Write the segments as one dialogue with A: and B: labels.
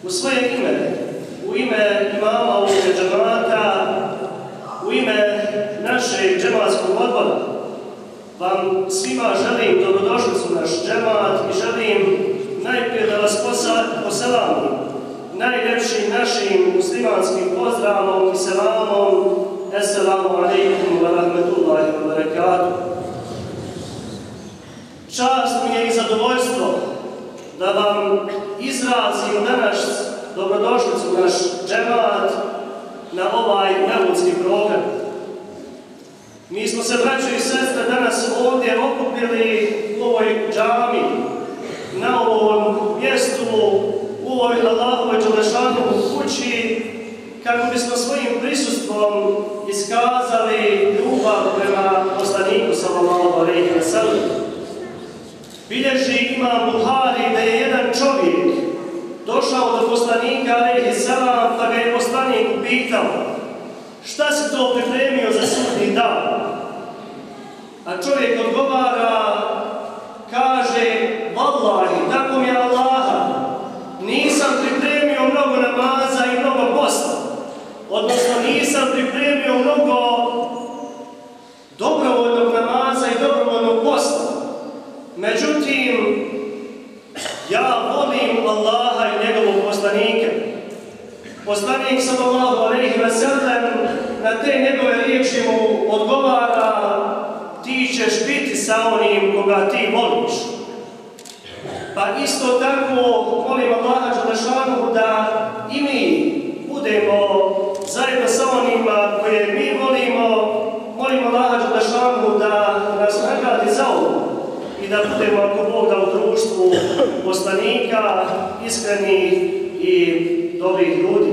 A: U svoje ime, u ime imama ovog džemata, u ime našeg džematskog odbora, vam svima želim dobrodošlicu u naš džemat i želim najprije da vas poselamim najljepšim našim muslimanskim pozdravom i selamom. Assalamu alaikum wa rahmatullahi wa barakatuh. Čast mi je i zadovoljstvo da vam izrazim danas dobrodošlicu u naš džemat na ovaj mevludski program. Mi smo se, braćo i sestre, danas ovdje okupili u ovoj džami, na ovom mjestu, u ovoj Allahovoj dželešanovu kući, kako bismo svojim prisustvom iskazali ljubav prema poslaniku sallallahu alejhi ve sellem. Bilježi imam Buhari da je jedan čovjek došao do poslanika alejhi selam, pa ga je poslanik upitao: šta si to pripremio za sudnji dan? A čovjek odgovara, kaže: vallahi, tako mi je Allaha, nisam pripremio mnogo namaza i mnogo posta, odnosno nisam pripremio mnogo dobrovoljnog namaza i dobrovoljnog posta. Međutim, ja volim Allaha i njegovog poslanika. Poslanik sallallahu alejhi ve sellem na te njegove riječi mu odgovara: ti ćeš biti sa onim koga ti voliš. Pa isto tako molim Allaha dželešanohu da i mi budemo zajedno sa onima koje mi volimo. Molim Allaha dželešanohu da nas nagradi za ovo i da budemo, ako Bog da, u društvu poslanika, iskrenih i dobrih ljudi.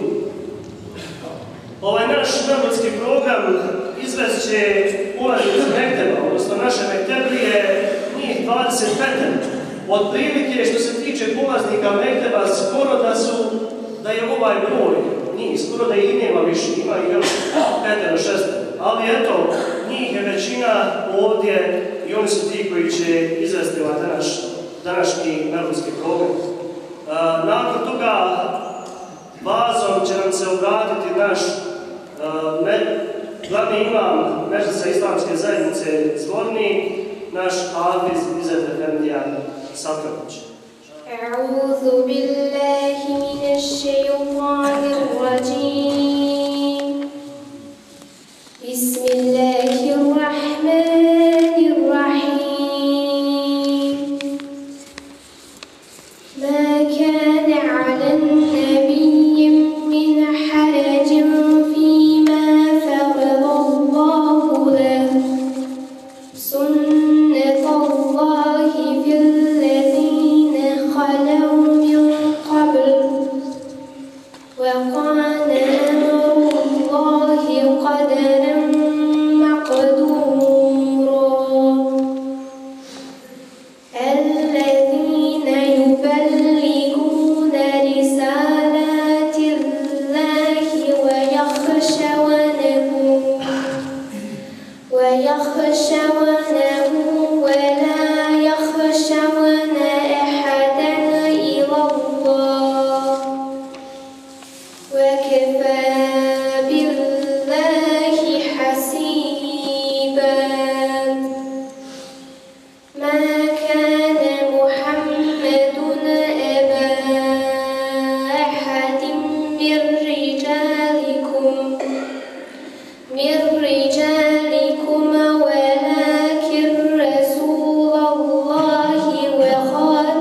A: Ovaj naš mevludski program izvešće polaznika mekteba, odnosno naše mekteblije, njih 25. Otprilike, što se tiče polaznika mekteba, skoro da je ovaj broj, njih skoro da ih nema više, ima ih još 5-6. Ali eto, njih je većina ovdje i oni su ti koji će izvesti ovaj današnji mevludski program. Nakon toga vazom će nam se obratiti naš glavni imam Medžlisa Islamske zajednice Zvornik, naš Hafiz Izet Efendija Sakravić.
B: A'udhu billahi minash shaytanir rajim. Bismillahirrahmanirrahim. Ma kana 'alan nabiyyin min harajin fima faradallahu lahu. Sunnatullahi fil ladhina khalaw min qabl. Wa kana amrullahi qadaran maqdura. Alladhina yuballighuna risalatillahi wa yakhshawnahu wa la yakhshawna ahadan illa Allah. Wa kafa billahi hasiban. Ma kana Muhammadun aba ahadin min rijalikum walakin Rasulallahi wa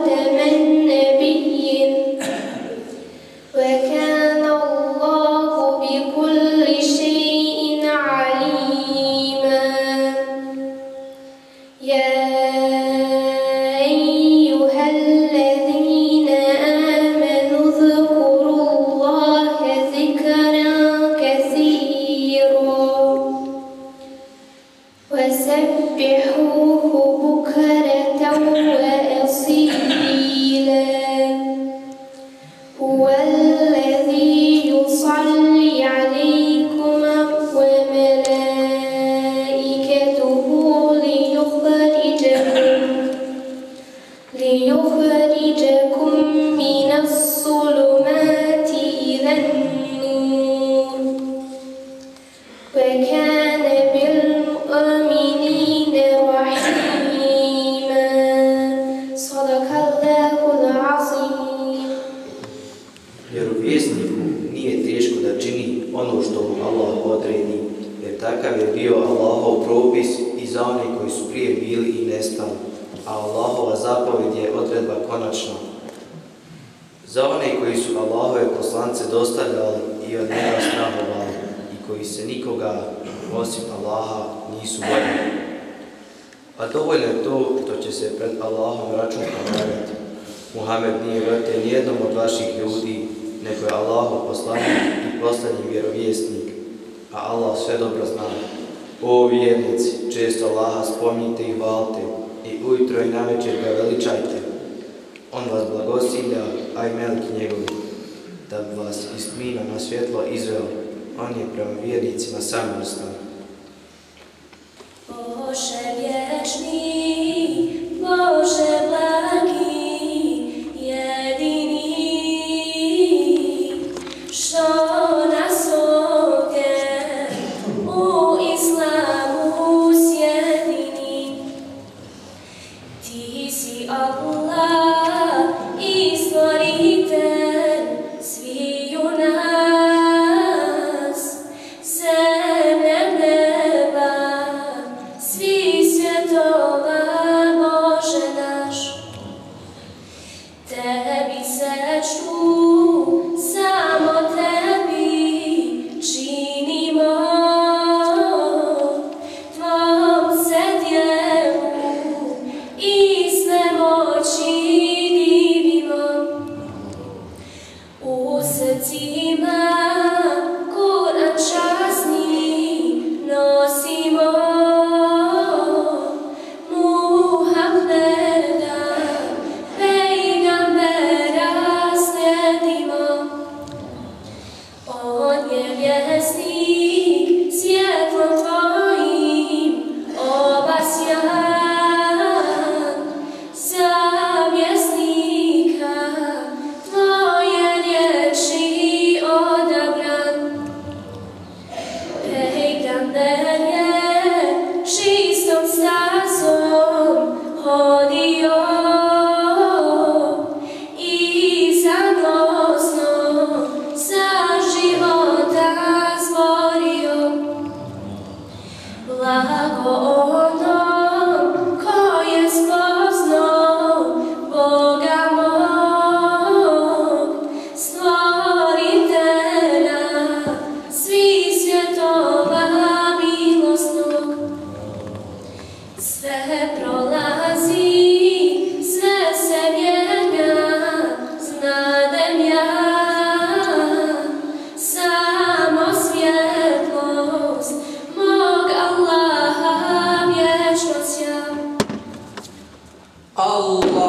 B: khataman nabiyyin. Wa kana Allahu
C: ono što mu Allah odredi, jer takav je bio Allahov propis i za one koji su prije bili i nestali, a Allahova zapovjed je odredba konačna. Za one koji su Allahove poslance dostavljali i od njega strahovali i koji se nikoga osim Allaha nisu bojali. A dovoljno je to što će se pred Allahom račun polagati. Muhammed nije vrte nijednom od vaših ljudi, nego je Allahov poslanik i poslednji vjerovjesnik, a Allah sve dobro zna. O vjernici, često Allaha spominjite i hvalite, i ujutro i navečer ga veličajte. On vas blagosilja, a i meleki njegovi, da bi vas iz tmina na svjetlo izveo. On je prema vjernicima samilostan.
B: Bože vječni, Bože blagi, jedini, što nas ovdje u islamu sjedini. Ti si Allah i stvoritelj sviju nas, zemlje neba, svi svjetova, Bože naš. Tebi sečtu, samo tebi činimo, tvom se djelu i svemoći divimo. U srcima Kur'an časni nosimo, Muhammeda pejgambera slijedimo. On je vjesnik svjetlom tvojim obasjan, za vjesnika tvoje riječi odabran. Pejgamber je čistom stazom hodio i zanosno za života stvorio. Blago onom ko je spoznao Boga mog, stvoritelja svih svjetova milosnog. Sve prolazi, sve se mijenja, znadem ja, samo svjetlost mog Allaha vječnost ja.
D: Allahu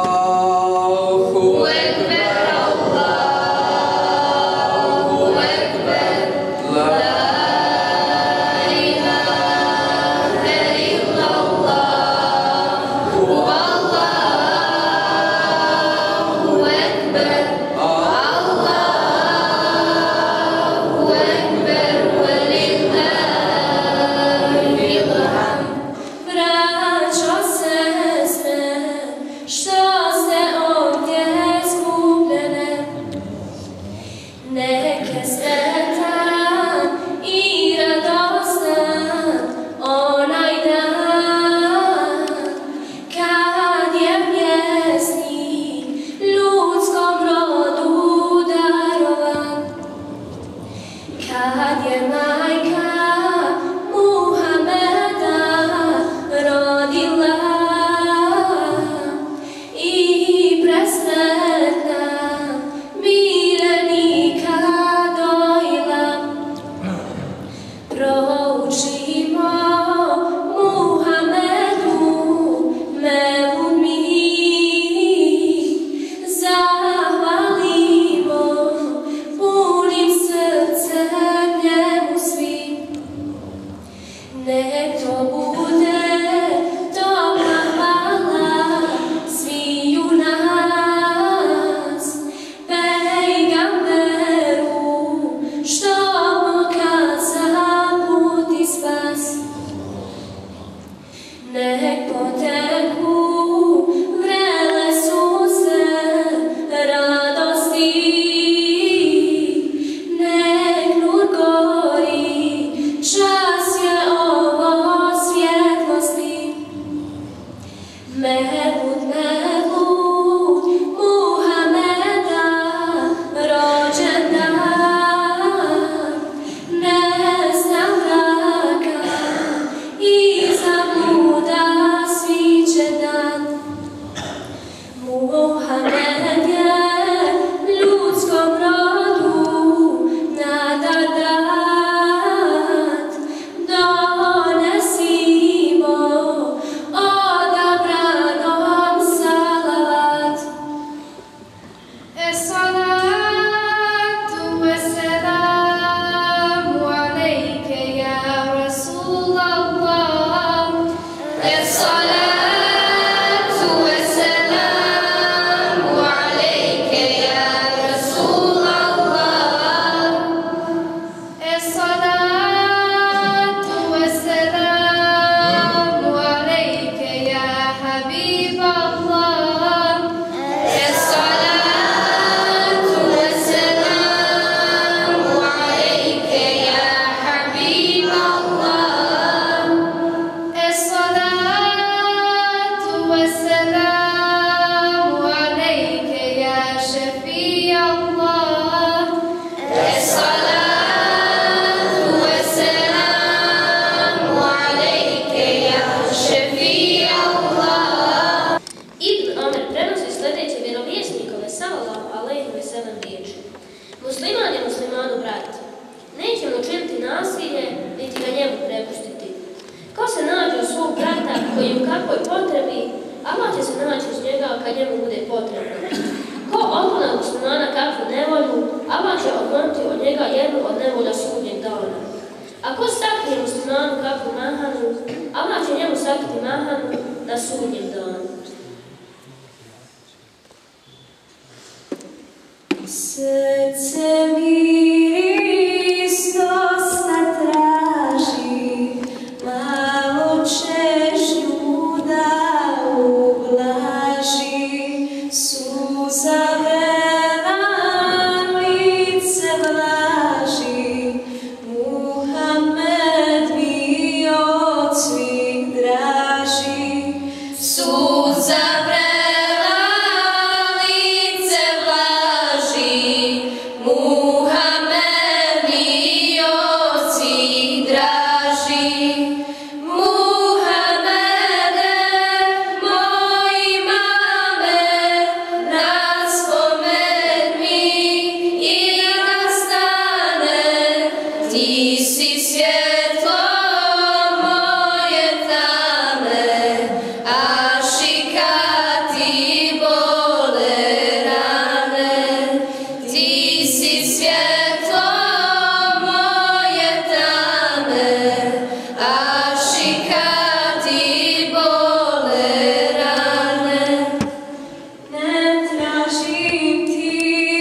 D: Ekber, Allahu Ekber, la ilaha illallah, Allahu Ekber, Allahu Ekber, velillahil hamd. Braćo, sestre, što ste ovdje skupljene, neke sretan i radostan onaj dan, kad je vjesnik ljudskom rodu darovan, kad je majka Muhameda rodila i presretna mirenika dojila. Proučimo Muhamedu melud mi, zahvalimo punim srcem njemu svi.
B: Ako stakne muslimanu kakvu mahanu, Allah će njemu sakriti mahanu na sudnjem danu.
D: Srce miris dosta traži, malo čežnju da ublaži, suza vrela lice vlaži, Muhammed mi od svih draži. Suza vrela lice vlaži, Muhammed mi od svih draži. Muhammede, moj imame, raspomeni mi i nastane, ti si svjetlo moje tame, ašikati bole rane. Ti si svjetlo moje tame, ašikati bole rane. Ne tražim ti,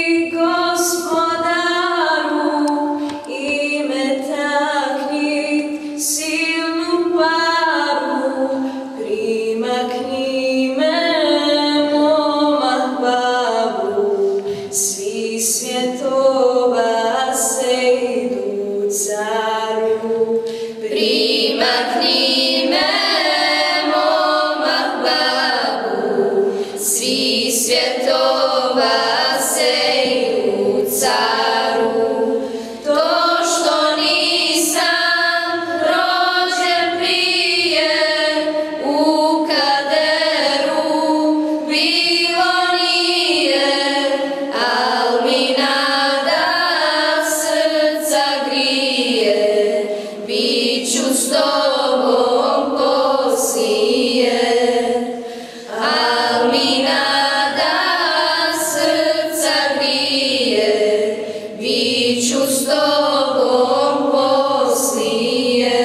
D: Gospodaru, ime taknit silnu paru, primakni me moma babu, svi svjetova se idu caru. Primakni me moma babu, svi svjetova se idu caru. To što nisam rođen prije, u kaderu bilo nije, al mi nada srca grije, bit ću s tobom poslije. Al mi nada srca grije, bit ću s tobom poslije.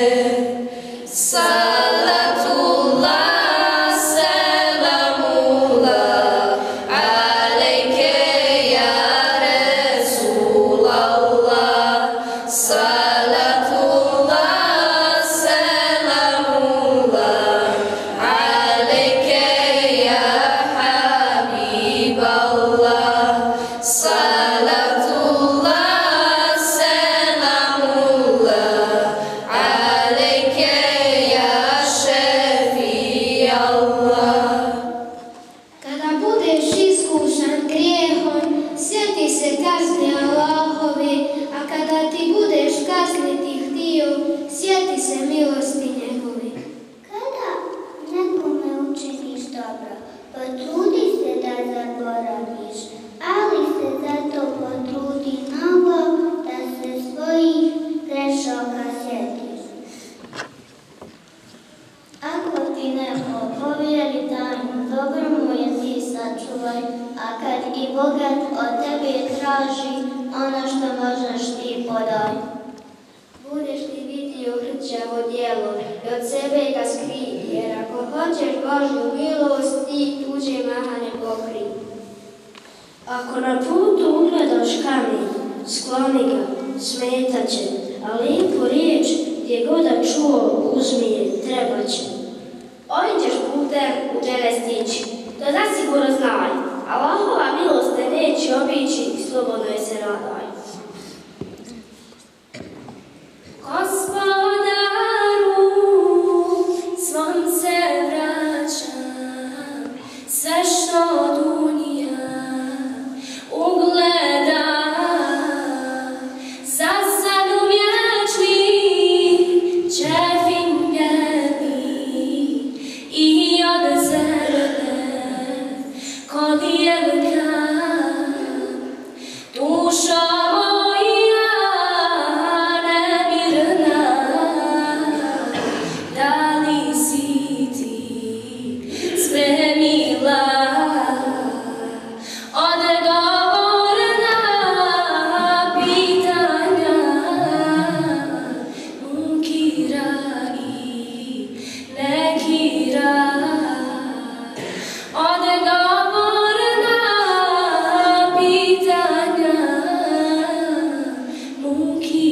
D: Salatullah, selamullah, alejke ja Resulallah. Salatullah, selamullah, alejke ja Habiballah. Salatullah, selamullah, alejke ja Šefijallah.
E: Kada budeš iskušan grijehom, sjeti se kazne Allahove, a kada ti budeš kazniti htio, sjeti se milosti njegove.
F: Kada nekome učiniš dobro, potrudi se da zaboraviš, ali se zato potrudi mnogo da se svojih grešaka sjetiš. Ako ti neko povjeri tajnu, dobro mu je ti sačuvaj, a kad i bogat od tebe traži, ono što možeš ti podaj.
E: Budeš li vidio hrčavo djelo i od sebe ga skrij, jer ako hoćeš Božju milost, ti tuđe mahane pokri.
B: Ako na putu ugledaš kamen, skloni ga, smetaće, a lijepu riječ gdje god da čuo uzmi je, treba će.
E: Ovim ćeš putem u džene stići, to zasigurno znaj, Allahova milost te neće obići i slobodno je se radaj.
B: Gospodaru, svom se vraćam, sve što dunja ugleda, za sadu vječni čefim geni i od zrne kod jelka dušo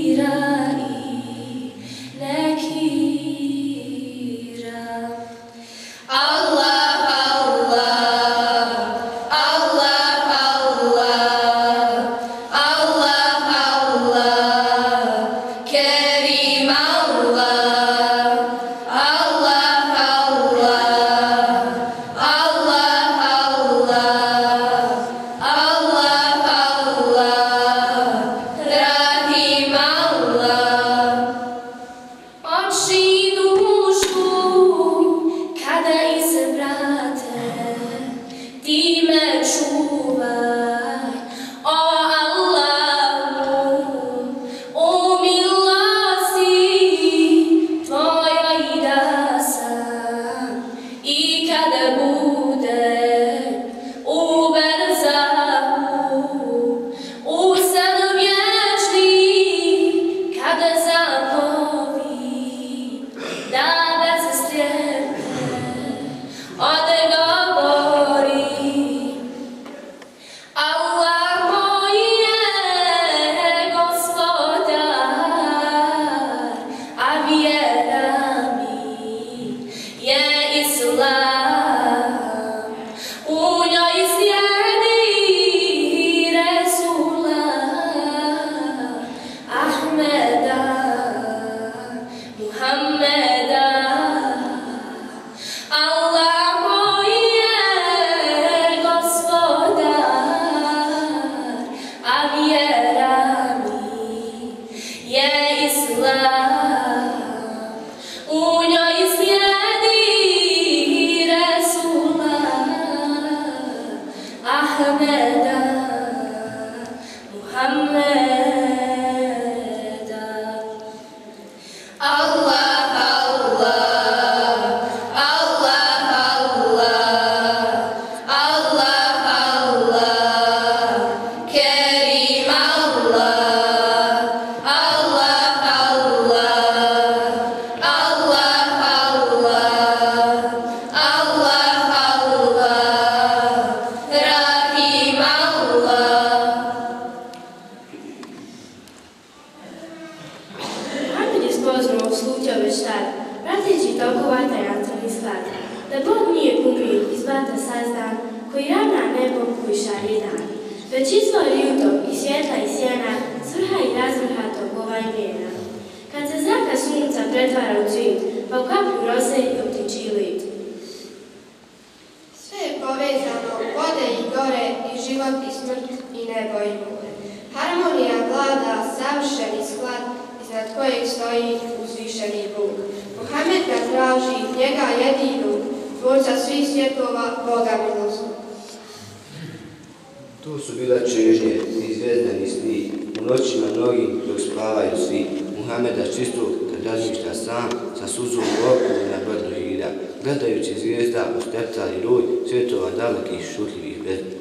G: Tu su bila čežnje, ni zvezda, ni sni, u noćima mnogi dok spavaju svi. Muhameda čistog, kad razmišlja sam, sa suzom u oku na brdu Hira, gledajući zvijezda u steptali roj, svjetova dalekih šutljivih bezbroj.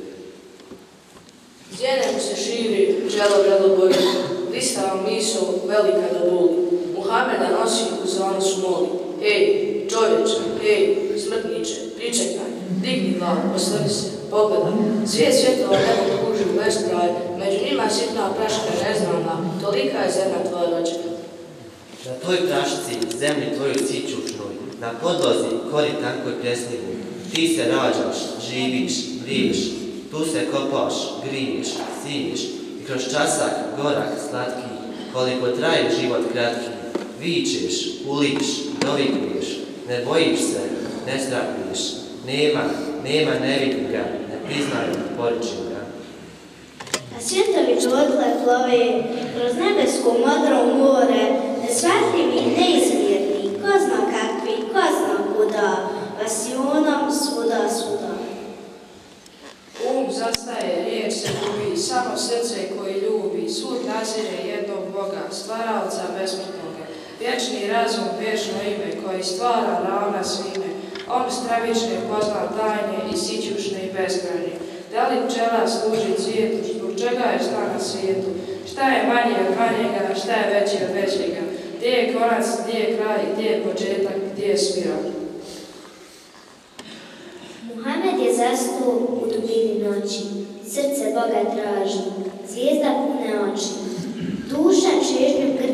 H: Zjene mu se širi, želo vrelo boji, listava misao velika da boli. Muhameda nosi u zvanosu moli. Ej, čovječe, ej, smrtniče, pričekaj, digni glavu, osvrni se, pogledaj. Svijet svjetova nebo kruži u beskraj, među njima sitna praška neznana, tolika je zemlja tvoja rođena.
C: Na toj prašci, zemlji tvojoj sićušnoj, na podlozi kori tankoj pljesnivoj, ti se rađaš, živiš, vriješ, tu se kopaš, griješ, siješ i kroz časak, gorak, slatki, koliko traje život kratki, vičeš, uliš, dovikuješ, ne bojiš se, ne strahuješ, nema, ne vidi ga, ne priznaju, poručim ga.
B: A svjetovi dvodle plove kroz nebesko modro more, nesvatljivi i neizmjerni, ko zna kakvi, ko zna kuda, vasionom svuda.
H: Zastaje, riječ se gubi, samo srce koje ljubi, svud nazire jednog Boga, stvaraoca besmrtnoga, vječni razum, vječno ime, koji stvara ravna svime, on stravične pozna tajne i sićušne i bezgranje. Da li pčela služi cvijetu, zbog čega je šta na svijetu, šta je manje od manjega, šta je veće od većega, gdje je konac, gdje je kraj, gdje je početak, gdje je smirak.
B: Muhamed je zastao u dubini noći, srce Boga traži, zvijezda pune oči. Duša čežnjom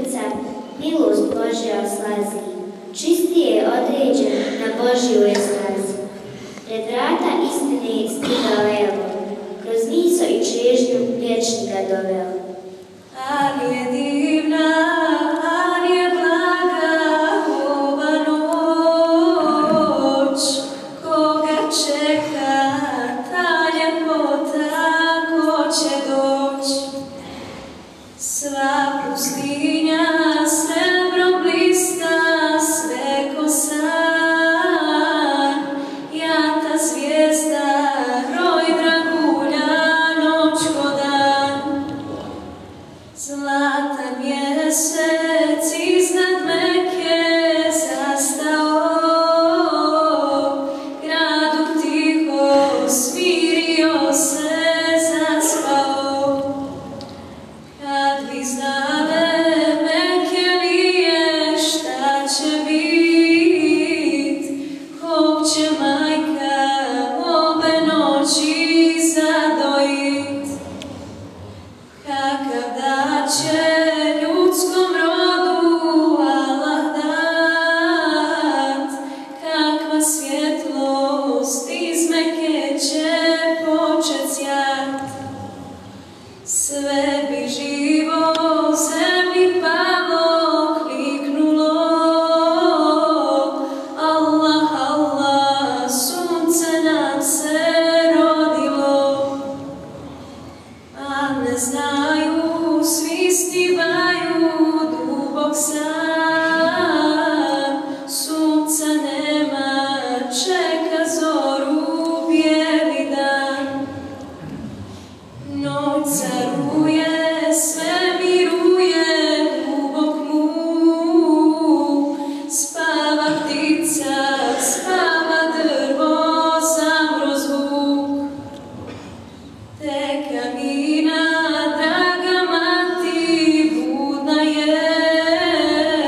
I: Camina, draga mati, budna je,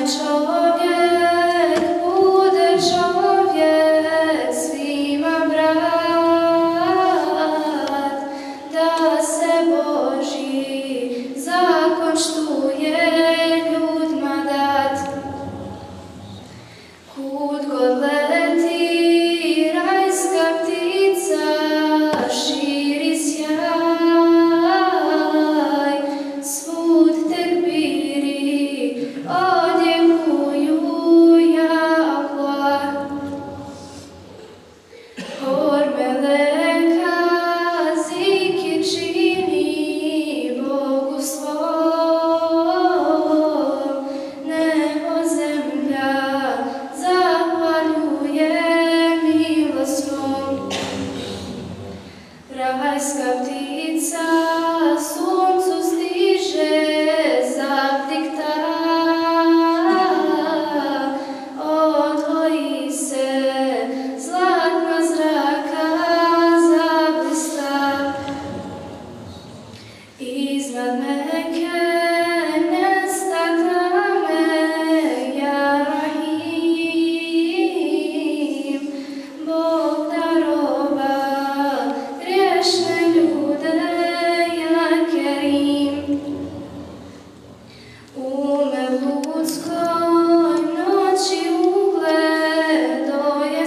D: čovjek bude čovjek svima brat, da se Božji zakon štuje ljudima dat. Kud god leti rajska ptica širi sjaj, svud tekbiri odjekuju ja Allah. Hor meleka zikir čini Bogu svom, nebo zemlja zahvaljuje milosnom. Rajska ptica suncu stiže zaplikta, odvoji se zlatna zraka zablista. Iznad Mekke nesta tame ja Rahim, Bog darova grešne ljude ja Kerim. U Meludskoj noći ugledo je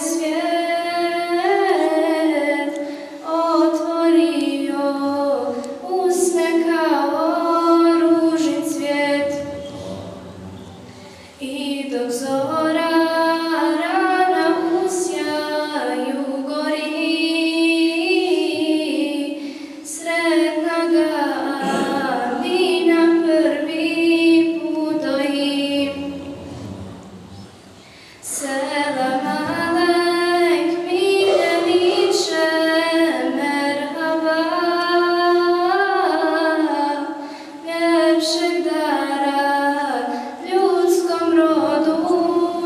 D: svijet, otvorio usne kao ružin cvijet. I dok zora rana u sjaju gori, sretna ga Amina prvi put doji. Selam alejk miljeniče, merhaba, ljepšeg dara ljudskom rodu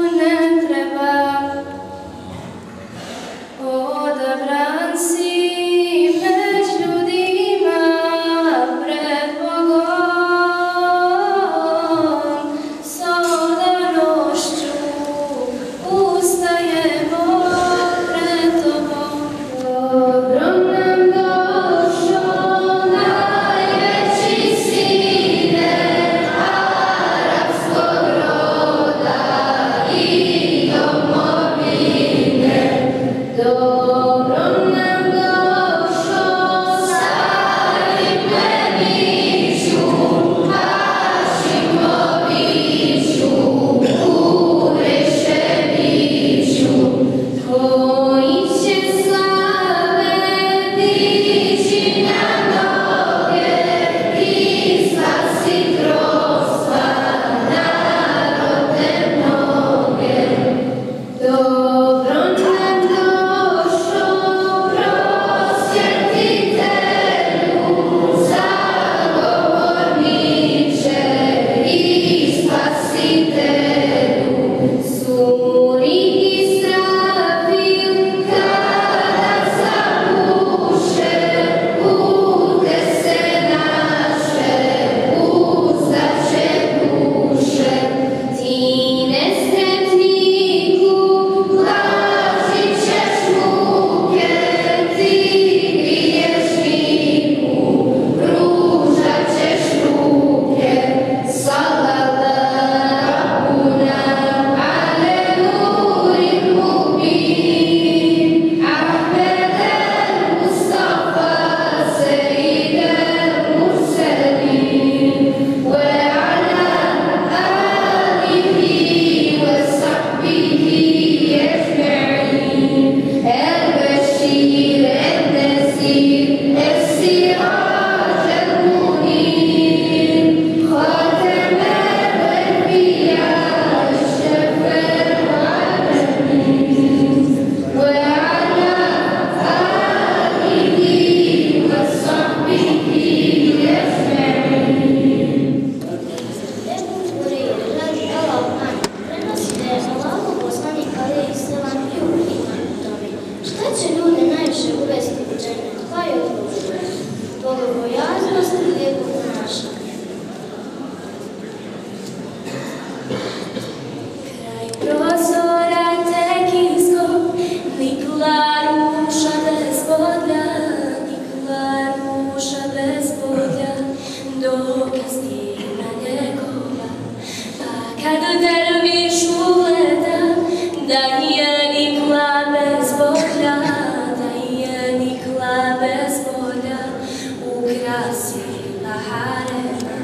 D: kad derviš ugleda, da je nikla bez bolja, da je nikla bez bolja, ukrasila harema.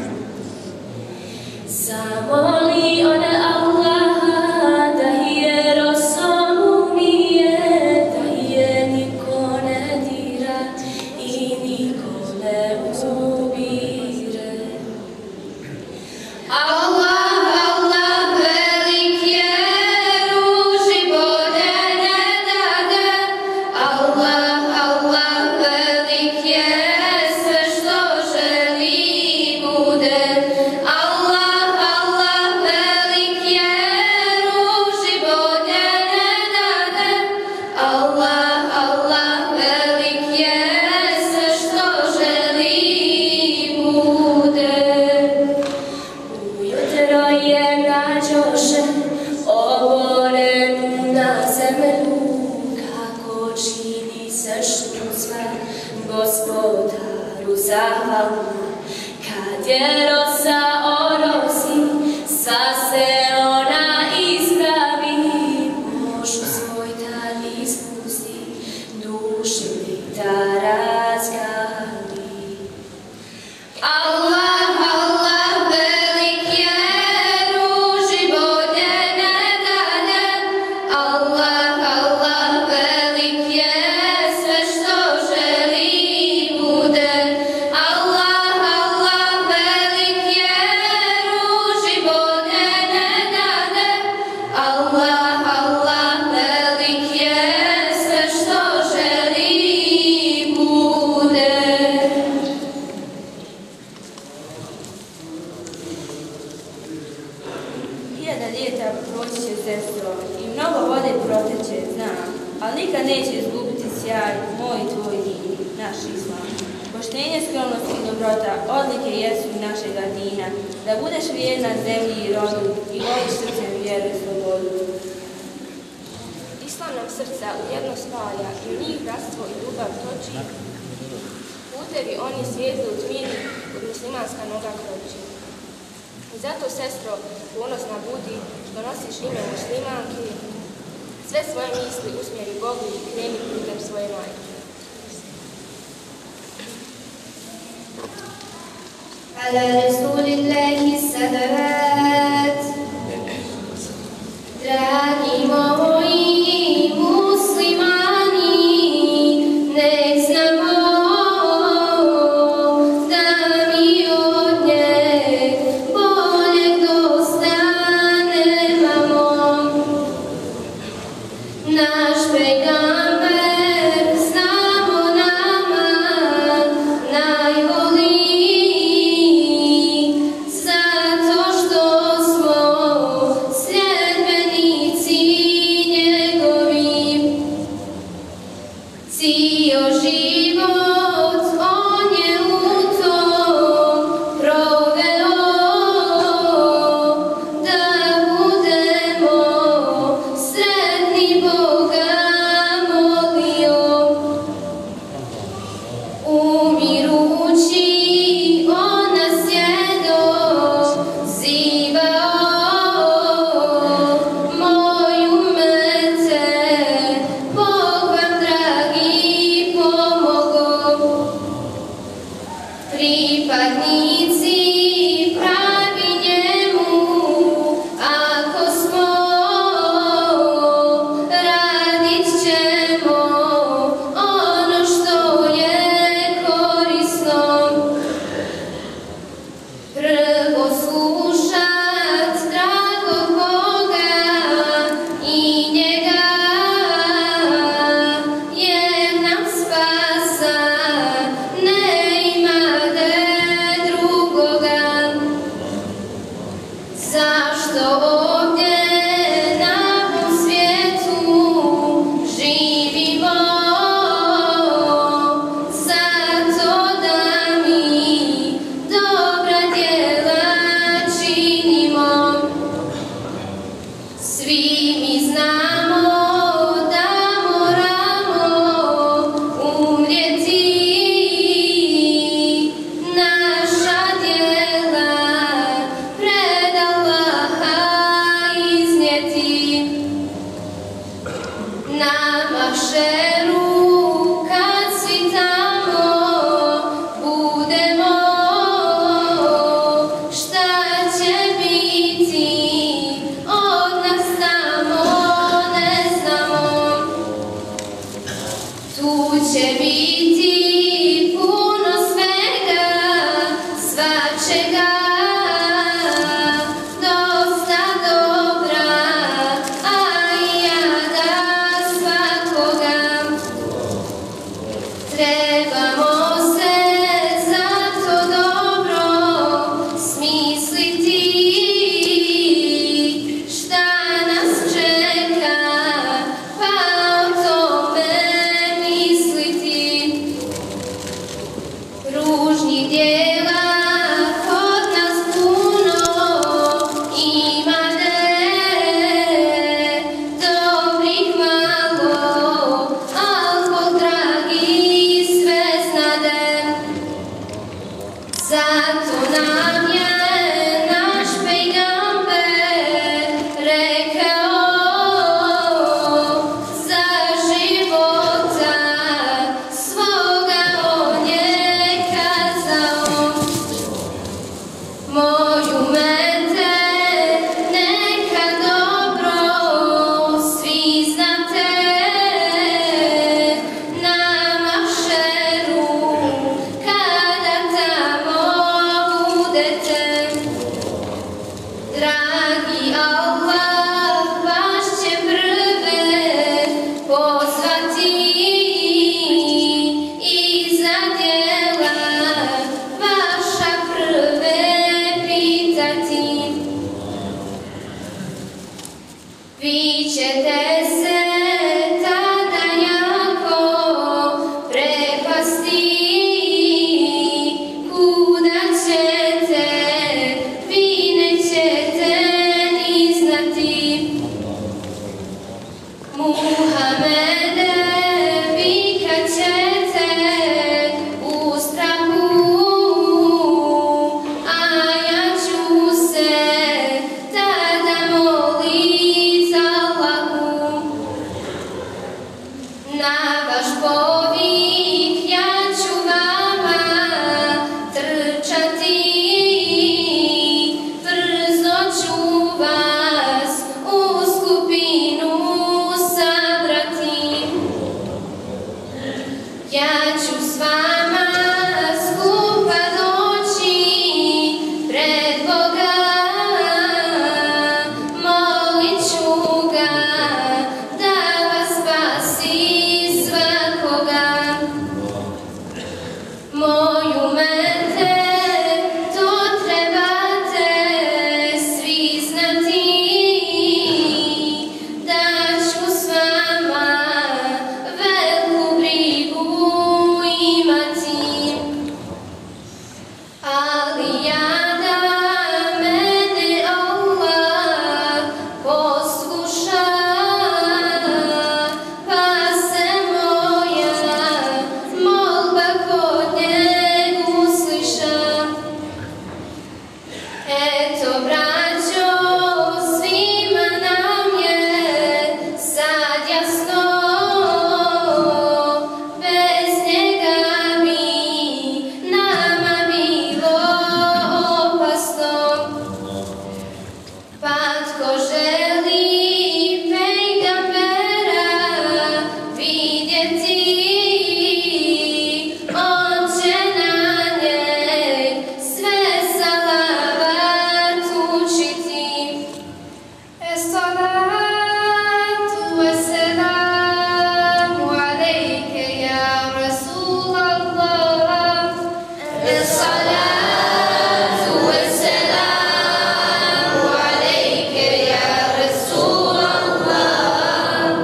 D: Zamoli ona Allaha da je rosom umije, da je niko ne dira i niko ne ubire. Allah, Allah, velik je, ruži bolje ne dade. Allah, Allah, velik je, sve što želi bude. Allah, Allah, velik je, ruži bolje ne dade. Allah, Allah, velik je, sve što želi bude. Ujutro je nađoše oborenu na zemlju, kako čini se štucva gospodaru zahvalna. Kad je rosa orosi, sva se ona ispravi, mošu svoj tad ispusti, duši mi da razgali. Allah, Allah, velik je, ruži bolje ne dade. Allah, Allah, velik je, sve što želi bude. Allah, Allah, velik je, ruži bolje ne dade. Allah, Allah, velik je, sve što želi bude.
I: Hiljada ljeta proći će, sestro, i mnogo vode proteće, znam, ali nikad neće izgubiti sjaj moj i tvoj din, naš islam. Poštenje, skromnost i dobrota odlike jesu našega dina, da budeš vjerna zemlji i rodu i voliš srcem vjeru i slobodu.
J: Islam nam srca u jedno spaja i u njih bratstvo i ljubav toči. Putevi oni svijetli u tmini, od muslimanska noga kroči. I zato, sestro, ponosna budi što nosiš ime muslimanki, sve svoje misli usmjeri Bogu i kreni putem svoje majke.
D: على رسول الله الصلوات. Dragi moji muslimani, nek znamo da mi od nje boljeg dosta nemamo. Naš pejgamber znamo nama najbolji, zato što smo sljedbenici njegovi. Cijel život on je u tom proveo, da budemo sretni, Boga molio. Umirući on nas je dozivao, moj umete, Bog vam dragi pomogao. Pripadnici pravi njemu, ako smo, radit ćemo ono što je korisno. Prvo slušat dragog Boga i njega, jer nam spasa ne imade drugoga. Zašto ovdje na ovom svijetu živimo? Zato da mi dobra djela činimo. Svi mi znamo da moramo umrijeti, naša djela pred Allaha
E: Vi ćete se tada jako prepasti, kuda ćete, vi nećete ni znati. Muhamede, vikat ćete u strahu, a ja ću se tada molit Allahu. Na vaš povik ja ću vama trčati, brzo ću vas u skupinu sabrati. Ja ću s vama skupa doći pred Boga, molit ću ga da vas spasi svakoga. Moj umete, to trebate svi znati, da ću s vama veliku brigu imati. Ali ja da mene Allah posluša, pa se moja molba kod njeg usliša. Eto, braćo, svima nam je sad jasno, bez njega bi nama bilo opasno. Pa tko želi pejgambera vidjeti, on će na njeg sve salavat učiti. Essalatu wassalamu alejke ja Rasulallah. Essalatu wassalamu alejke ja Rasulallah.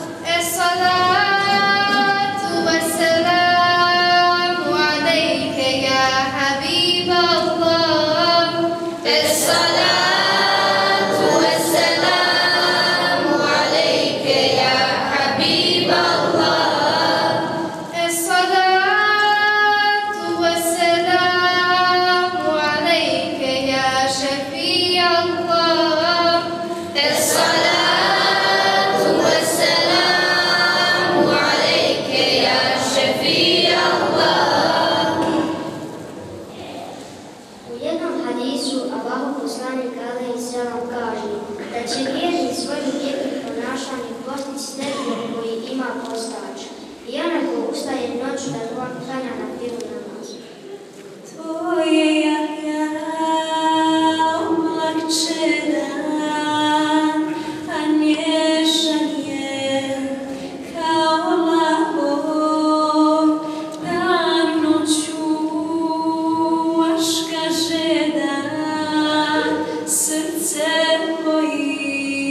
E: Essalatu wassalamu alejke ja Habiballah. Essalatu wassalamu alejke ya Habiballah. Essalatu wassalamu alejke ya Shafi'allah. Essalatu wassalamu alejke ya Shafi'allah.
B: U jednom hadisu Allahov poslanik alejhi selam kaže da će vjernik svojim lijepim ponašanjem postići stepen koji ima postač. I onaj ko ustaje noću da klanja na filu namazu.
K: Tvoje Jahja oblakče dan, a nježan je kao lahor, dan noću vaška žeda, srce boji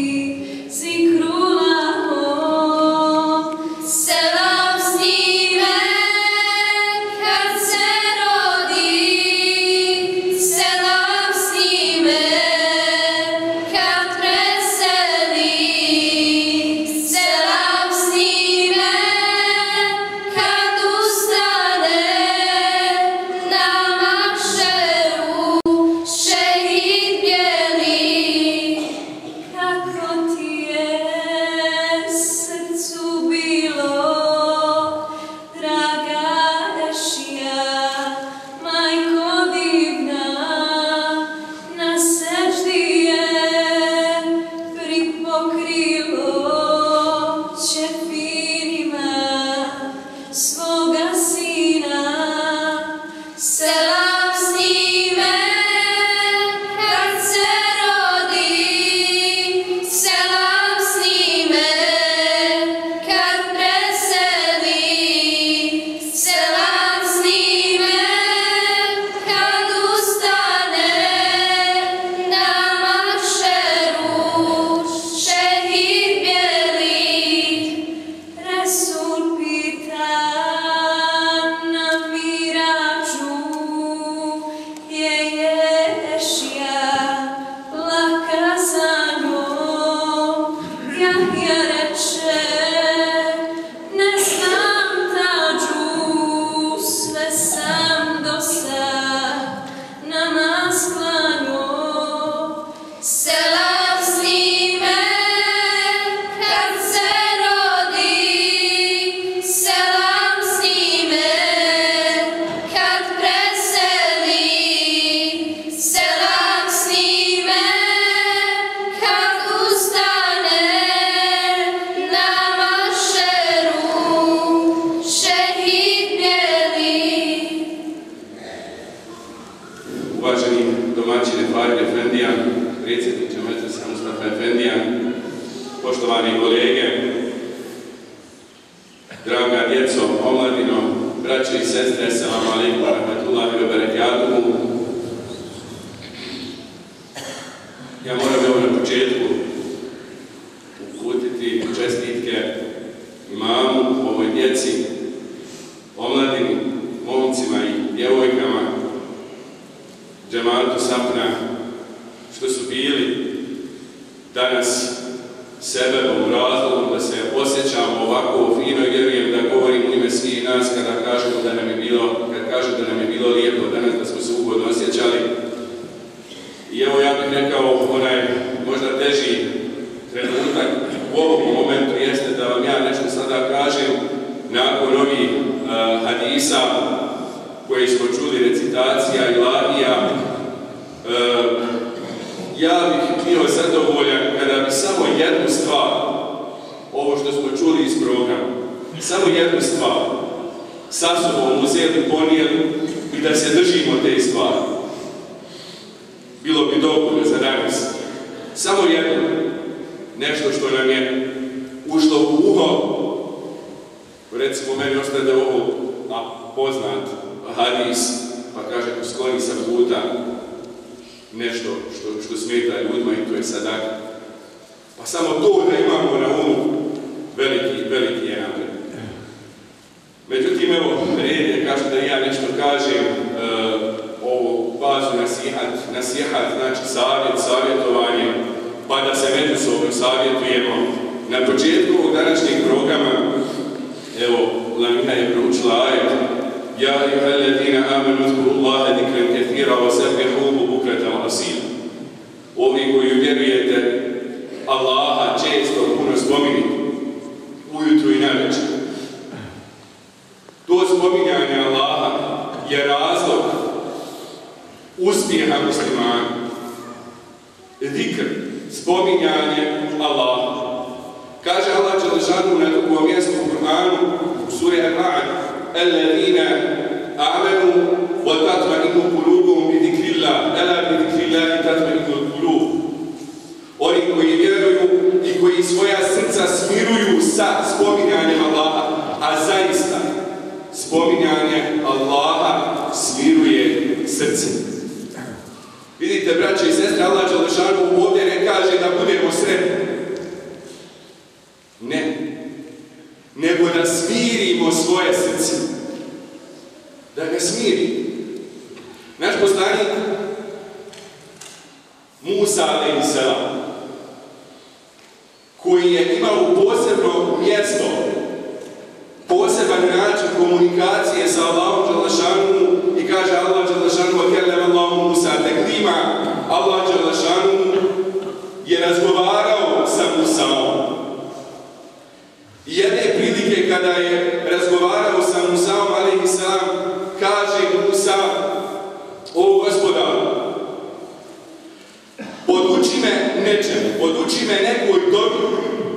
L: Efendija, poštovani kolege, draga djeco, omladino, braće i sestre, assalamu alaikum wa rahmatullahi wa barakatuhu. Ja moram evo na početku uputiti čestitke imamu, ovoj djeci, omladini, momcima i djevojkama, džematu Sapna, što su bili danas sebebom, razlogom da se osjećamo ovako fino i vjerujem da govorim u ime svih nas kad kažem da nam je bilo lijepo danas, da smo se ugodno osjećali. I evo ja bih rekao, onaj možda teži trenutak u ovom momentu jeste da vam ja nešto sada kažem nakon ovih hadisa koji smo čuli, recitacija, ilahija. Ja bih bio zadovoljan kada bi samo jednu stvar, ovo što smo čuli iz programa, samo jednu stvar sa sobom uzeli, ponijeli i da se držimo te stvari. Bilo bi dovoljno za danas. Samo jedno, nešto što nam je ušlo u uho, recimo meni ostade ovo poznat hadis, pa kaže skloni sa puta nešto što smeta ljudima i to je sadak. Pa samo to da imamo na umu, veliki je napredak. Međutim, evo, red je, kaže da ja nešto kažem, ovo bazu nasihat, znači savjetovanje, pa da se međusobno savjetujemo. Na početku ovog današnjeg programa, evo, Lamina je proučila ajet, Ja ayyuhalladhina amanu uzkurullaha zikran kathira wa sabbihuhu bukratan wa asila. Ovi koji vjerujete Allaha često puno spominjite, ujutru i navečer. To spominjanje Allaha je razlog uspjeha muslimana. Zikr, spominjanje Allaha. Kaže Allah dželešanu na drugom mjestu u Kur'anu, u suri Al-Ra'd, الذين آمنوا وتطمئن قلوبهم بذكر الله ألا بذكر الله تطمئن القلوب. Oni koji vjeruju i koji svoja srca smiruju sa spominjanjem Allaha, a zaista spominjanje Allaha smiruje srce. Vidite, braće i sestre, Allah dželešanu ovdje ne kaže da budemo sretni. Ne. Nego da smirimo svoje srce. Da ga smiri. Naš poslanik Musa alejhi selam, koji je imao posebno mjesto, poseban način komunikacije sa Allahom dželešanu i kaže Allah dželešanu وَكَلَّمَ اللَّهُ مُوسَى تَكْلِيمًا. Allah dželešanu je razgovarao sa Musaom. I jedne prilike kada je razgovarao sa Musaom alejhi selam, kaže Musa: O Gospodaru, poduči me nečemu, poduči me nekoj dobi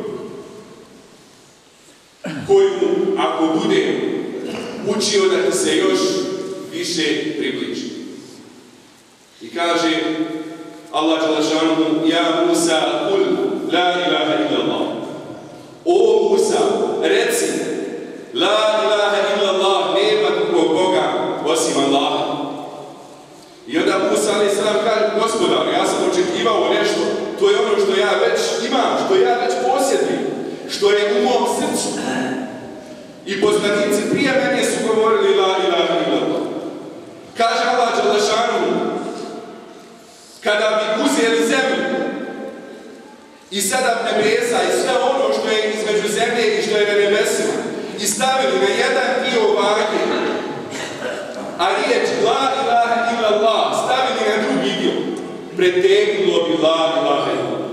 L: koju ako budem učio da ti se još više približi. I kaže Allah dželešanu: Ja Musa kul la ilaha illallah. O Musa, reci, la ilaha illallah, nema drugog Boga osim Allaha. I onda Musa alejhi selam kaže: Gospodar, ja sam očekivao nešto, to je ono što ja već imam, što ja već posjedujem, što je u mom srcu. I poslanici prije mene su govorili la ilaha illallah. Kaže Allah dželešanu: kada bi uzeli zemlju i 7 nebesa i sve ono što je između zemlje i što je na nebesima i stavili na jedan dio vage, a riječ la ilaha illallah stavili na drugi dio, pretegnulo bi la ilaha illallah.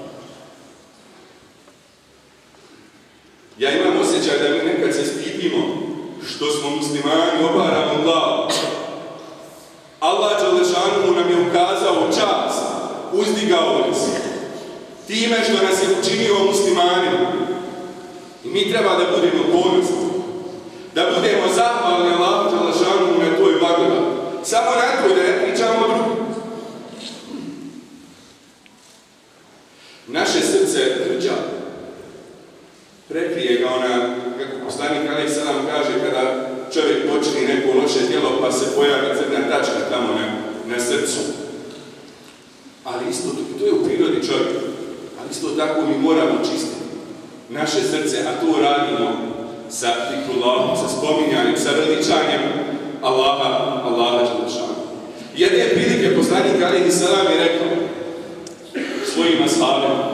L: Ja imam osjećaj da mi nekad se stidimo što smo muslimani, obaramo glavu. Allah dželešanu nam je ukazao čast, uzdigao nas time što nas je učinio muslimanima. I mi treba da budemo ponosni, da budemo zahvalni Allahu dželešanu na toj blagodati. Samo na to da ne pričamo o drugim. naše srce rđa. Prekrije ga ona, kako poslanik alejhi selam kaže, kada čovjek počini neko loše djelo pa se pojavi crna tačka tamo na srcu. Ali isto, to je u prirodi čovjeka, ali isto tako mi moramo čistiti naše srce, a to radimo sa zikrulahom, sa spominjanjem, sa veličanjem Allaha dželešanu. Jedne prilike poslanik alejhi selam je rekao svojim ashabima: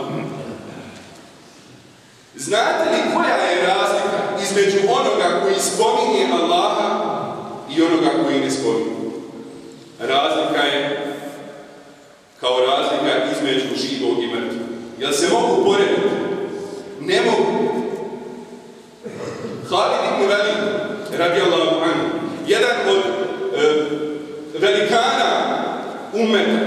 L: znate li koja je razlika između onoga koji spominje Allaha i onoga koji ne spominje? Razlika je kao razlika između živog i mrtvog. Jel se mogu porediti? Ne mogu. Halid ibn Velid, radijallahu anhu, jedan od velikana ummeta,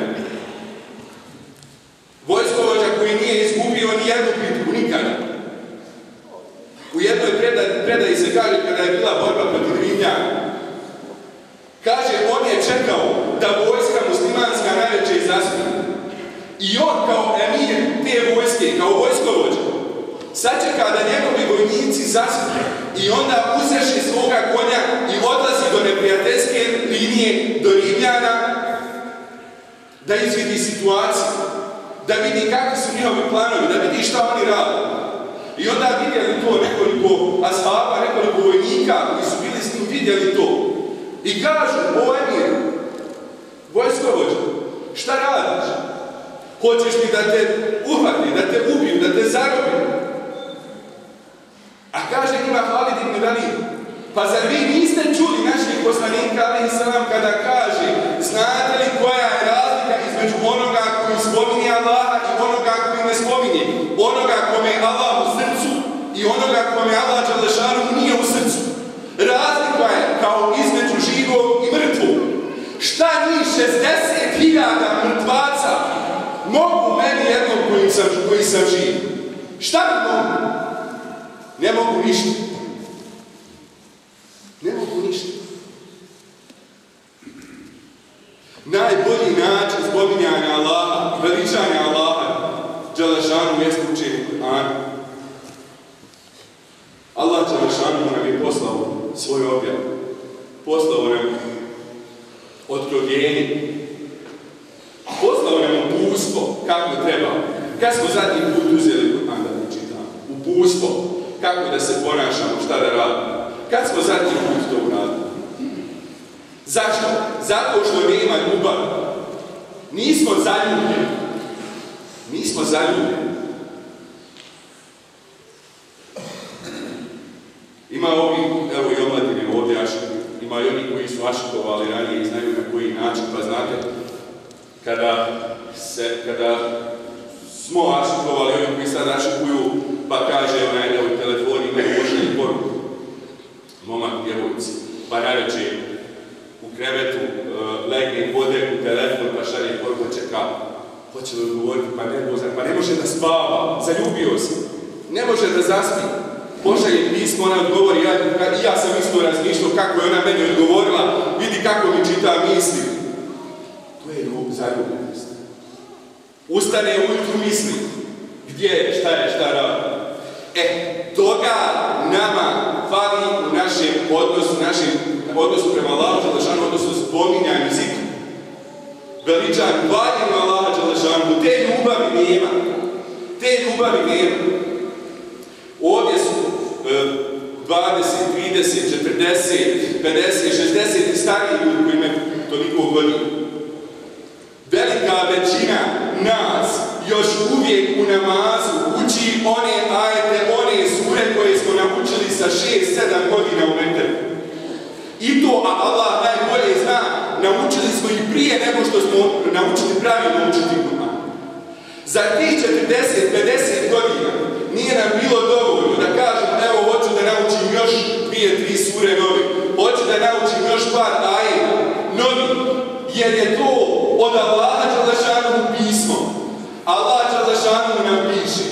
L: vojskovođa koji nije izgubio ni jednu bitku, nikada. U jednoj predaji se kaže, kada je bila borba protiv Rimljana, kaže, on je čekao da vojska muslimanska najveće izaspi. I on kao emir te vojske, kao vojskovođa, sačeka da njegovi vojnici zaspe i onda uzreši svoga konja i odlazi do neprijateljske linije, do Rimljana, da izvidi situaciju, da vidi kakvi su njihovi planovi, da vidi šta oni rade. I onda vidjeli to nekoliko ashaba, nekoliko vojnika koji su bili s njim, vidjeli to. I kažu, o emir, vojskovođa, šta radiš? Hoćeš li da te uhvati, da te ubiju, da te zarobim? A kaže njima Halid ibn Velid, pa zar vi niste čuli naših poslanika alejhi selam kada kaže, znate li koja je razlika između onoga koji spominje Allaha i onoga koji ne spominje? Onoga kome je Allah u srcu i onoga kome je Allah dželešanu nije u srcu. Razlika je kao između živog i mrtvog. Šta njih 60.000 mrtvaca mogu meni jednom koji sam živ? Šta mi mogu? Ne mogu ništa. Ne mogu ništa. Najbolji način spominjanja Allaha, veličanja Allaha dželešanu jest učenje Kur'ana. Allah dželešanu nam je poslao svoj objav. Poslao nam otkrovljenje. Poslao nam upustvo kako treba. Kad smo zadnji put uzeli Kur'an da ne čitamo? Upustvo. Kako da se ponašamo, šta da radimo. Kad smo zadnji put to uradili? Zašto? Zato što nema ljubav. Nismo zaljubljeni. Nismo zaljubljeni. Ima ovi, evo i omladine ovdje ima i oni koji su ašikovali ranije i znaju na koji način, pa znate, kada smo ašikovali, oni koji sad ašikuju, pa kaže onaj u telefoni imaju pošalji poruku. Momak, djevojci, pa najveće u krevetu legne, bode u telefon, pa šalje poruku, čeka. Hoće li odgovoriti, pa ne može da spava, zaljubio se. Ne može da zaspi. Pošalje pismo, ona odgovori, ja sam isto razmišljao kako je ona meni odgovorila, vidi kako mi čita misli. To je zaljubljenost. Ustane ujutru misli, gdje je, šta radi. Toga nama fali u našem odnosu prema Allahu dželešanu, odnosu spominjanju zikru. Veličanju, hvaljenju Allaha dželešanu, te ljubavi nema. Te ljubavi nema. Ovdje su 20, 30, 40, 50, 60 i stariji ljudi koji imaju toliko godina. Velika većina nas još uvijek u namazu uči one ajete, one sure koje smo naučili sa 6-7 godina u Meteru. I to, a Allah najbolje zna, naučili smo i prije nego što smo naučili pravilno učiti Kur'an. Za tih 40-50 godina nije nam bilo dovoljno da kažem, evo, hoću da naučim još 2-3 sure novi, hoću da naučim još par ajeta novi, jer je to od Allaha dželešanu pismo. Allah dželešanu nam piše.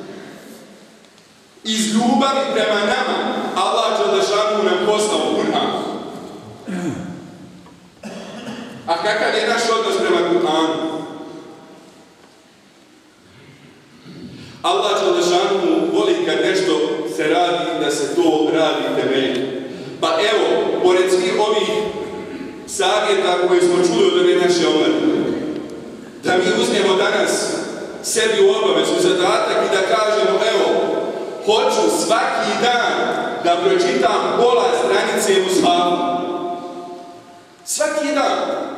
L: Iz ljubavi prema nama, Allah dželešanu nam poslao Kur'an. A kakav je naš odnos prema Kur'anu? Allah Đelešanu voli kad nešto se radi, da se to radi temeljito. Pa evo, pored svih ovih savjeta koje smo čuli od ove naše omladine, da mi uzmemo danas sebi u obavezu zadatak i da kažemo, evo, hoću svaki dan da pročitam pola stranice Mushafa. Svaki dan.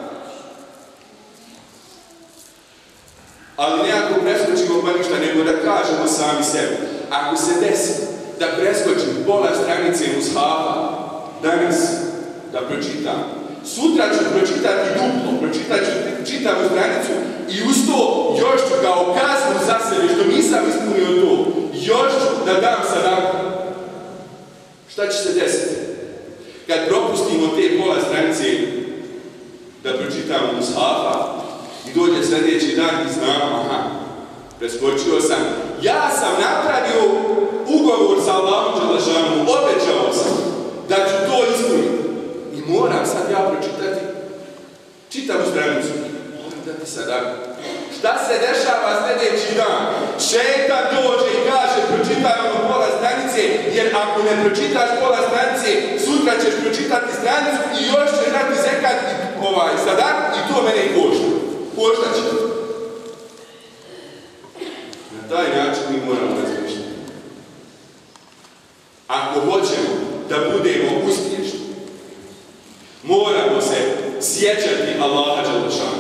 L: Ali ne ako preskočimo pa ništa, nego da kažemo sami sebi. Ako se desi da preskočim pola stranice Mushafa danas da pročitam, sutra ću pročitati duplo, pročitat ću čitavu stranicu i uz to još ću kao kaznu za sebe, što nisam ispunio to, još ću da dam sadaku. Šta će se desiti? Kad propustimo te pola stranice da pročitamo Mushafa i dođe sljedeći dan i znamo, aha, preskočio sam. Ja sam napravio ugovor sa Allahom Đelešanom, obećao sam da ću to ispuniti. I moram sad ja pročitati čitavu stranicu. Moram dati sadaku. Šta se dešava sljedeći dan? Šejtan dođe i kaže pročitaj ono pola stranice, jer ako ne pročitaš pola stranice, sutra ćeš pročitati stranicu i još ćeš dati zekat i sadaku i to mene i košta. Košta će. Na taj način mi moramo razmišljati. Ako hoćemo da budemo uspješni, moramo se sjećati Allaha Đelešanu.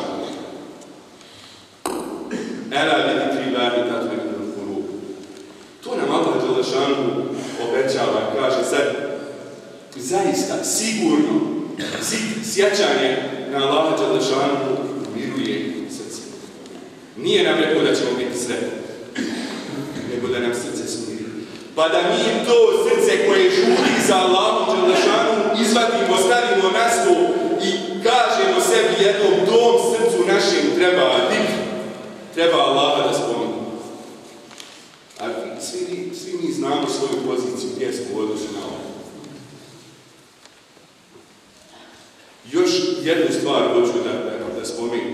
L: Ela zikri Allahi tatma'innul qulub. To nam Allah Đelešanu obećava, kaže sad, zaista, sigurno, sjećanje na Allaha Đelešanu umiruje srce. Nije nam rekao da ćemo biti sretni, nego da nam srce smiri. Pa da mi to srce koje žuri za Allahom Đelešanu izvadimo, stavimo na stol i kažemo sebi jednom tom srcu našim treba dikri. Treba Allaha da spomenu. A svi mi znamo svoju poziciju gdje smo u odnosu na ovo. Još jednu stvar hoću da spomenem.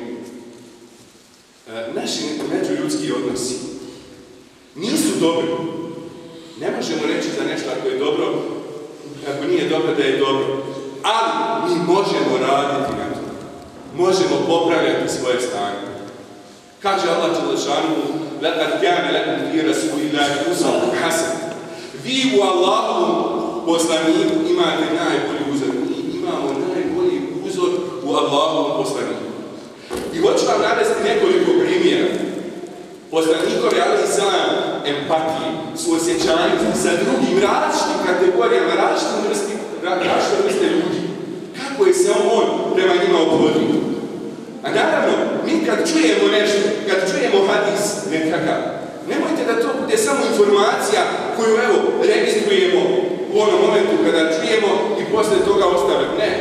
L: Naši međuljudski odnosi nisu dobri. Ne možemo reći za nešto ako je dobro, ako nije dobro da je dobro. Ali mi možemo raditi na to. Možemo popravljati svoje stanje. Kaže Allah Đelešanu, لَقَدْ كَانَ لَكُمْ فِي رَسُولِ اللَّهِ أُسْوَةٌ حَسَنَةٌ. Vi u Allahovom poslaniku imate najbolji uzor. Mi imamo najbolji uzor u Allahovom poslaniku. I hoću vam navesti nekoliko primjera. Poslanikovi, ali i sam empatije, suosjećanju sa drugim različitim kategorijama, različitim vrste ljudi. Kako je se on prema njima obhodio? A naravno, mi kad čujemo nešto, kad čujemo hadis nekakav, nemojte da to bude samo informacija koju, evo, registrujemo u onom momentu kada čujemo i posle toga ostavimo. Ne.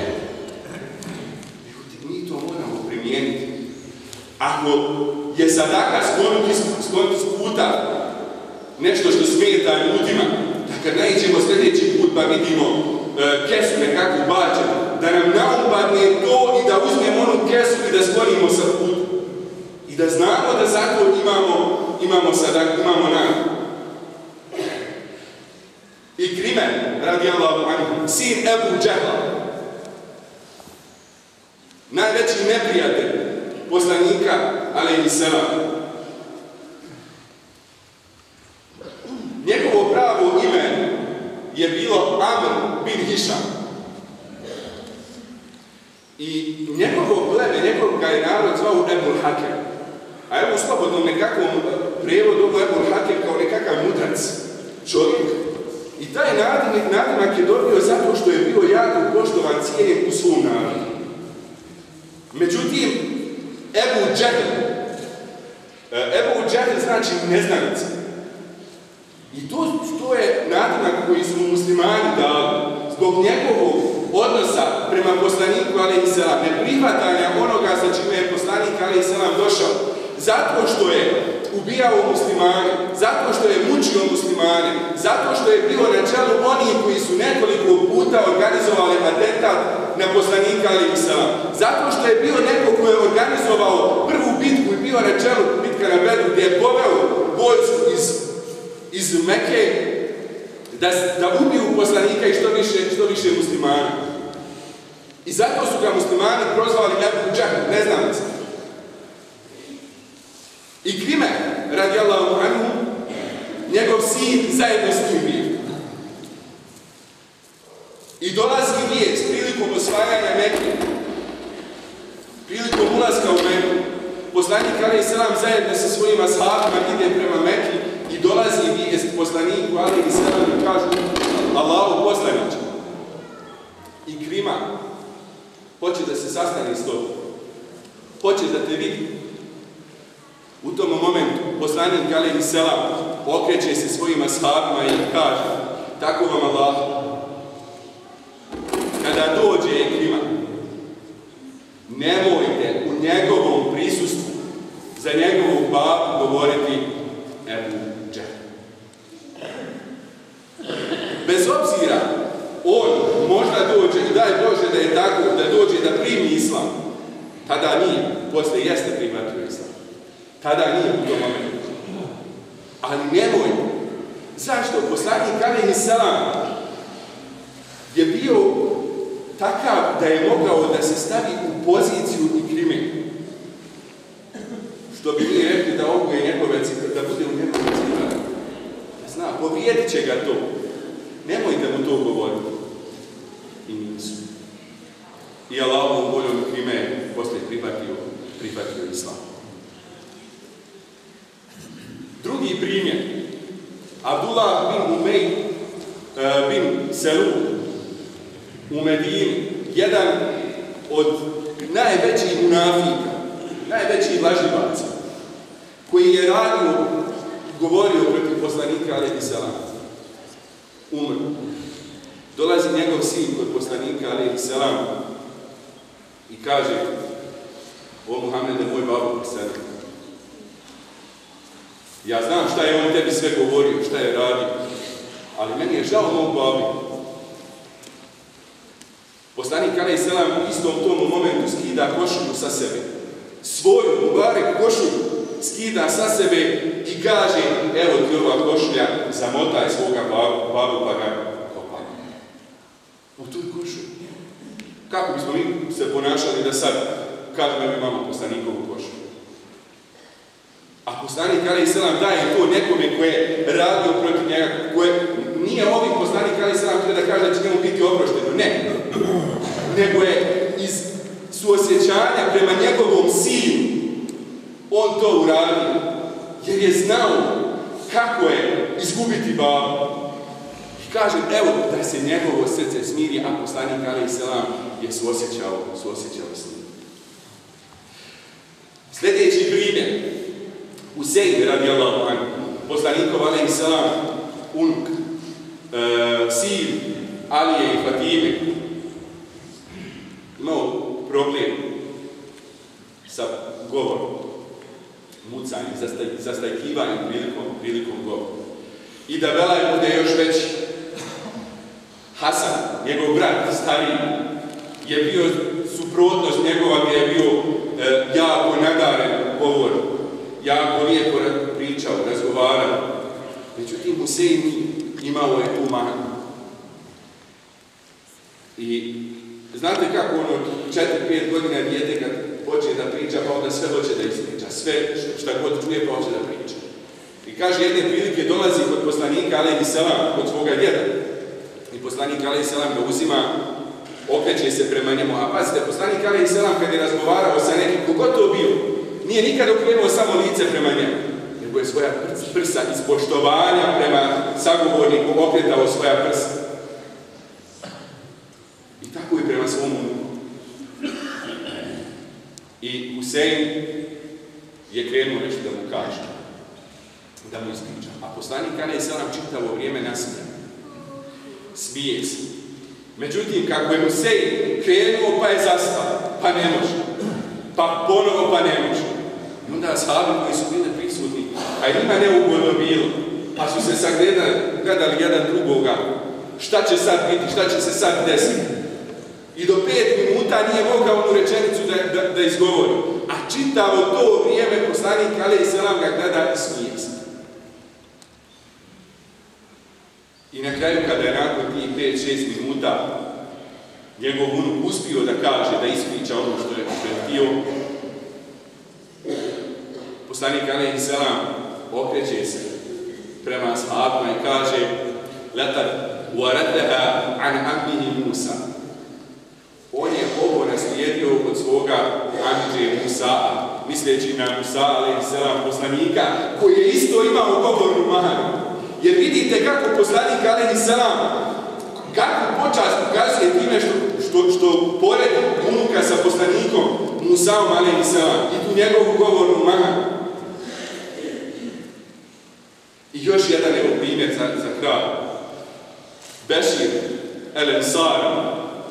L: Mi to moramo primijeniti. Ako je sadaka sklonuti s puta nešto što smeta ljudima, da kad naiđemo sljedeći put pa vidimo kesu nekakvu bačenu, da nam naupadne to i da uzmemo onu kesu i da sklonimo sa puta. I da znamo da zato imamo sadaku, imamo nagradu. Ikrime, radijallahu anhu, sin Ebu Džehla, najveći neprijatelj poslanika, alejhi selam. Njegovo pravo ime je bilo Amr bin Hišam. I njegovo pleme, njegov ga je narod zvao Ebul Hakem. A evo u slobodnom nekakvom prijevodu Ebul Hakem kao nekakav mudrac, čovjek. I taj nadimak je dobio zato što je bio jako poštovan, cijenjen u svom narodu. Međutim, Ebu Džehl znači neznanica. I to je nadimak koji su muslimani dali zbog njegovog odnosa prema poslaniku alejhi selam, neprihvatanja onoga sa čime je poslanik alejhi selam došao, zato što je ubijao muslimane, zato što je mučio muslimane, zato što je bio na čelu onih koji su nekoliko puta organizovali atentat na poslanika alejhi selam? Zato što je bio neko ko je organizovao prvu bitku i bio na čelu bitka na Bedru, gdje je poveo vojsku iz Mekke da ubiju poslanika i što više muslimana. I zato su ga muslimani prozvali Ebu Džehl, ne znam se. I Krime, radijallahu anhu, njegov sin zajedno s njim bio. I dolazi vijest prilikom osvajanja Mekke, prilikom ulaska u Mekku, poslanik alejhi selam zajedno sa svojim ashabima ide prema Mekki i dolazi vijest poslaniku alejhi selam i kažu: Allahu poslaniče, i Krima hoće da se sastane s tobom, hoće da te vidi. U tom momentu poslanik alejhi selam okreće se svojim ashabima i kaže: tako vam Allah, kada dođe Krima, nemojte u njegovom prisustvu za njegovu babu govoriti Ebu Džehl. Bez obzira, on možda dođe, i daj Bože da je tako, da dođe da primi islam, tada nije, posle jeste prihvatio islam. Tada nije u tom momentu. Ali nemojte. Zašto? Poslanik alejhi selam je bio takav da je mogao da se stavi u poziciju i Krime. Što bi mi rekli da ovo je njegove cifre, da bude u njegove cifre. Zna, povrijedit će ga to. Nemojte mu to govoriti. I nisu. I Allahovom voljom Krime poslije prihvatio islam. Drugi primjer. Abdullah bin Umej bin Selul u Medini, jedan od najvećih munafika, najvećih lažljivaca, koji je govorio protiv poslanika alejhi selam, umr. Dolazi njegov sin kod poslanika alejhi selam i kaže: o Muhammede, moj babo preselio. Ja znam šta je on tebi sve govorio, šta je radio, ali meni je žao mog babi. Poslanik alejhi selam u istom tom momentu skida košulju sa sebe. Svoju mubarek košulju skida sa sebe i kaže: evo ti ova košulja, zamotaj svoga babu pa ga kopaj. U toj košulji. Kako bismo mi se ponašali da sad kažemo mi imamo poslanikovu košulju? A poslanik alejhi selam daje to nekome koje je radio protiv njega, koje nije ovim poslanik alejhi selam htio da kaže da će njemu biti oprošteno, ne. Nego je iz suosjećanja prema njegovom sinu on to uradio, jer je znao kako je izgubiti babu. I kaže: evo da se njegovo srce smiri, a poslanik alejhi selam je suosjećao s njim. Sljedeći primjer. Husein radijallahu anhu, poslanikov alejhi selam unuk, sin Alije i Fatime, imao problem sa govorom, mucanjem, zastajkivanjem prilikom govora. I da belaj bude još veći. Hasan, njegov brat, stariji, je bio suprotnost njegova, gdje je bio jako nadaren govor, jako lijepo pričao, razgovarao. Međutim, Husein imao je tu manu. I znate kako ono, 4-5 godina dijete kad počne da priča, pa onda sve hoće da ispriča. Sve šta god čuje, pa hoće da priča. I kaže, jedne prilike dolazi kod poslanika alejhi selam, kod svoga djeda. I poslanik alejhi selam ga uzima, okreće se prema njemu. A pazite, poslanik alejhi selam kad je razgovarao sa nekim, kogod to bio, nije nikad okrenuo samo lice prema njemu, nego je svoja prsa iz poštovanja prema sagovorniku okretao svoja prsa. I tako i prema svom unuku. I Husein je krenuo nešto da mu kaže, da mu ispriča. A poslanik alejhi selam čitavo vrijeme nasmija. Smije se. Međutim, kako je Husein krenuo pa je zastao, pa ne može. Pa ponovo pa ne može. I onda ashabi koji su bili prisutni, a i njima neugodno bilo, pa su se sagledali jedan drugoga. Šta će sad biti, šta će se sad desiti? I do 5 minuta nije mogao onu rečenicu da izgovori. A čitavo to vrijeme poslanik alejhi selam ga gleda i smije se. I na kraju kada je nakon tih 5-6 minuta njegov unuk uspio da kaže, da ispriča ono što je htio, poslanik alejhi selam okreće se prema ashabima i kaže: "Laqad waraddaha an ammihi Musa." On je ovo naslijedio od svoga amidže Musa, misleći na Musa alejhi selam, poslanika koji je isto imao govornu manu. Jer vidite kako poslanik alejhi selam, kako počast pokazuje time što poredi unuka sa poslanikom Musaom alejhi selam i tu njegovu govornu manu. I još jedan evo primjer za kraj. Bešir el-Ensari.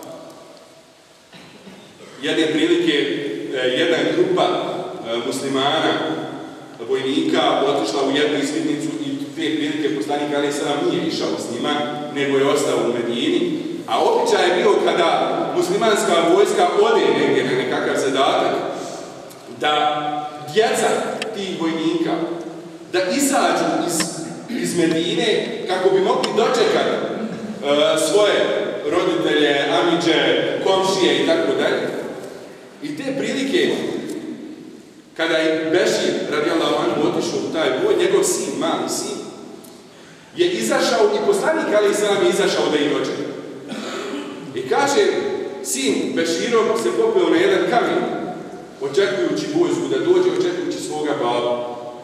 L: Jedne prilike, jedna grupa muslimana, vojnika, otišla u jednu izvidnicu i te prilike poslanik alejhi selam nije išao s njima, nego je ostao u Medini. A običaj je bio kada muslimanska vojska ode negdje na nekakav zadatak, da djeca tih vojnika da izađu iz Medine kako bi mogli dočekati svoje roditelje, amidže, komšije i tako dalje. I te prilike, kada je Bešir radijallahu anhu otišao u taj boj, njegov sin, mali sin, je izašao i poslanik alejhi selam je izašao da ih dočeka. I kaže, sin Beširov se popeo na jedan kamen, očekujući vojsku da dođe, očekujući svoga babu.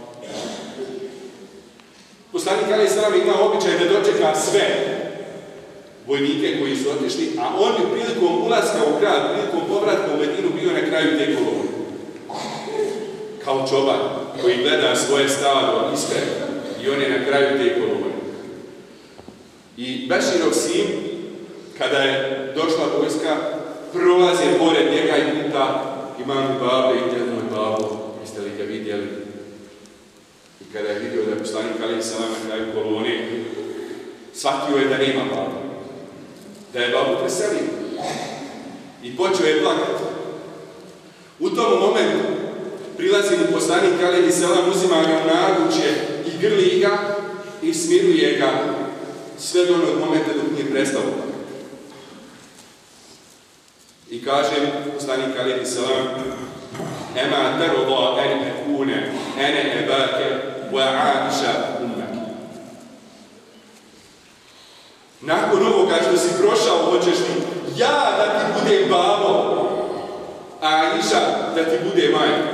L: Poslanik alejhi selam ima običaj da dočeka sve vojnike koji su otišli, a on bi prilikom ulaska u grad, prilikom povratka u Medinu bio na kraju te kolone. Kao čoban koji gleda svoje stado ispred i on je na kraju te kolone. I Beširov sin, kada je došla vojska, prolaze pored njega i pita: "Imam babe i gdje moj babo, jeste li ga vidjeli?" I kada je vidio da je poslanik alejhi selam na kraju kolone, shvatio je da nema babu, da je babu preselio i počeo je plakati. U tom momentu prilazi mu poslanik alejhi selam, uzima ga u naručje i grli ga i smiruje ga sve do onog momenta dok nije prestao plakati. I kaže poslanik alejhi selam: "Ema tarda an akuna ana abaka wa Aisha ummak." Nakon ovoga što si prošao, hoćeš li ja da ti budem babo, a Aisha da ti bude majka?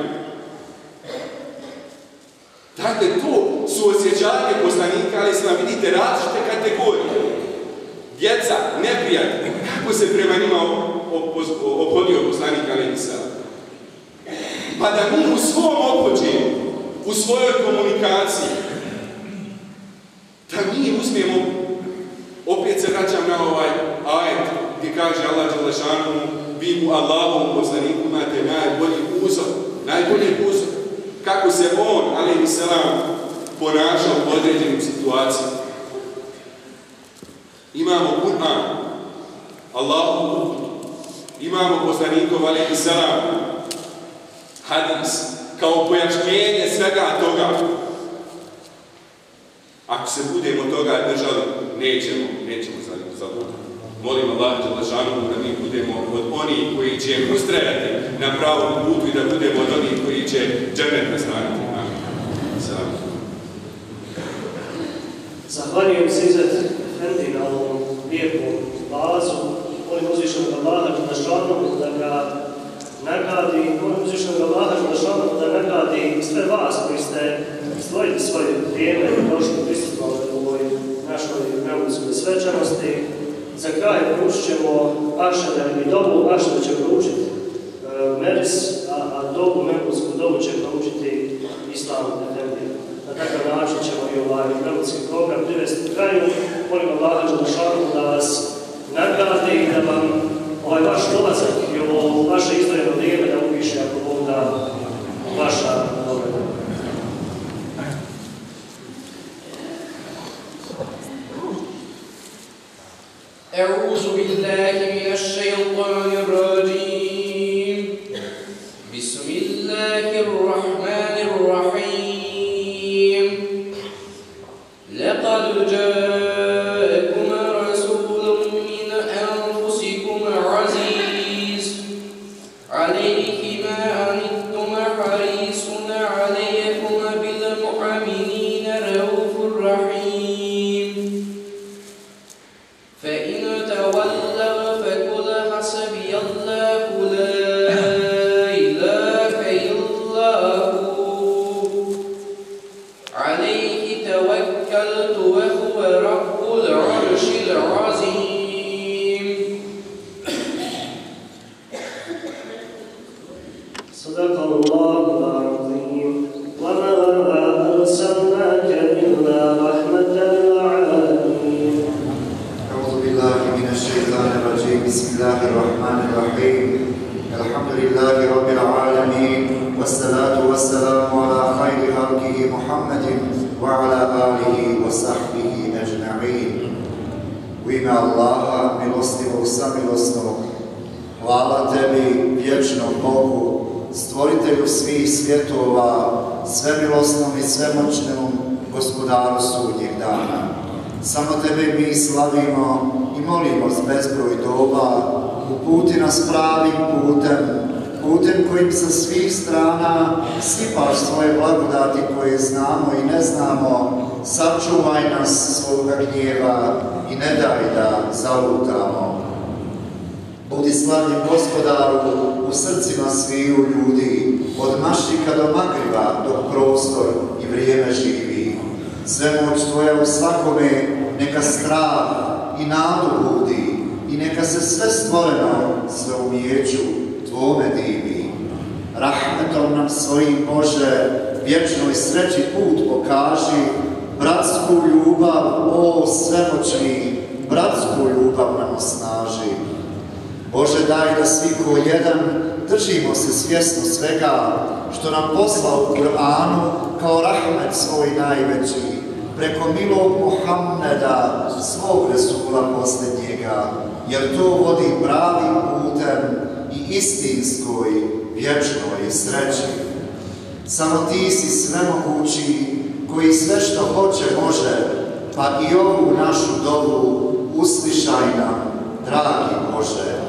L: Dakle, to su osjećanje poslanika alejhi selam. Vidite različite kategorije. Djeca, neprijatelji, kako se prema njima ophodio poslanik alejhi selam. Pa da mi u svom ophođenju, u svojoj komunikaciji, da mi uzmemo, opet se vraćam na ovaj ajet gdje kaže Allah dželle šanuhu: "Vi u Allahovom poslaniku imate najbolji uzor kako se on alejhi selam ponašao u određenim situacijama." Imamo Kur'an, Allahu uputu, imamo poslanikov alejhi selam hadis kao pojašnjenje svega toga. Ako se budemo toga držali, nećemo zabuditi. Molim Allah dželle šanuhu da mi budemo od onih koji će ustrajati na pravom putu i da budemo od onih koji će džennet nastaniti.
A: Zahvaljujem se Izet Efendi na ovom lijepom vazu. Molim uzvišenog Allaha dželle šanuhu da ga nagradi, molim uzvišenog Allaha dželle šanuhu da nagradi sve vas koji ste izdvojili svoje vrijeme i došli prisustvovali u ovoj našoj meulidskoj svečanosti. Za kraj proučit ćemo ašere i dobu. Ašere će proučiti Meris, a dobu, meulidsku dobu će proučiti Islam Efendi. Na takav način ćemo i ovaj meulidski program privesti kraju. Molim Allaha dželle šanuhu da vas nagradi i da vam ovaj vaš dolazak i ovo vaše izdvojeno vrijeme da upiše ako Bog da vaša dobra.
M: أعوذ بالله من الشيطان الرجيم بسم الله الرحمن الرحيم لقد جاءكم رسول من أنفسكم عزيز عليه ما عنتم حريص عليكم بالمؤمنين رؤوف رحيم فإن تولوا فقل حسبي الله لا إله إلا هو عليه توكلت وهو رب العرش العظيم.
A: صدق الله العظيم. وما أرسلناك إلا رحمة للعالمين.
N: أعوذ بالله من الشيطان الرجيم. بسم الله الرحمن الرحيم. الحمد لله رب العالمين والصلاة والسلام على خير خلقه محمد وعلى آله وصحبه أجمعين. U ime Allaha, milostivog, samilosnog, hvala tebi, vječnom Bogu, stvoritelju svih svjetova, svemilosnom i svemoćnom gospodaru sudnjeg dana. Samo tebe mi slavimo i molimo s bezbroj doba, uputi nas pravim putem kojim sa svih strana sipaš svoje blagodati koje znamo i ne znamo, sačuvaj nas svoga gnjeva i ne daj da zalutamo. Budi slavljen Gospodaru u srcima sviju ljudi, od mašnika do magriba, dok prostor i vrijeme živi. Svemoć tvoja u svakome neka strah i nadu budi i neka se sve stvoreno sve umijeću tvome divi. Rahmetom nam svojim Bože vječnoj sreći put pokaži, bratsku ljubav, o svemoćni, bratsku ljubav nam osnaži. Bože, daj da svi ko jedan držimo se svjesno svega što nam poslao u Kur'anu kao rahmet svoj najveći, preko milog Muhammeda, svog Resula posljednjega, jer to vodi pravim putem i istinskoj, vječnoj sreći. Samo ti si svemogući, koji sve što hoće može, pa i ovu našu dovu uslišaj nam, dragi Bože.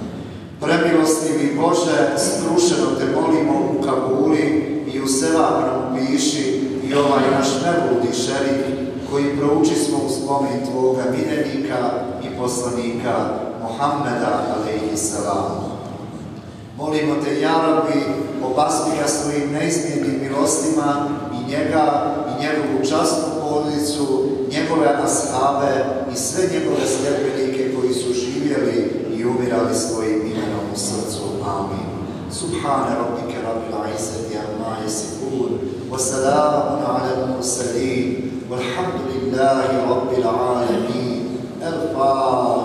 N: Premilostivi Bože, skrušeno te molimo u Kabuli i u sevap nam upiši i ovaj naš nebludi šerif, koji prouči smo u spomen Tvoga miljenika i poslanika Muhammeda alejhisselam. Molimo te, ja Rabbi, obaspi ga svojim neizmjernim milostima i njega i njegovu časnu porodicu, njegove ashabe i sve njegove sljedbenike koji su živjeli i umirali svojim imenom u srcu. Amin. Subhane rabbike rabbil izzati amma yasifun, wa salamun ala al-mursalin, walhamdulillahi rabbil alamin. El-Fatiha.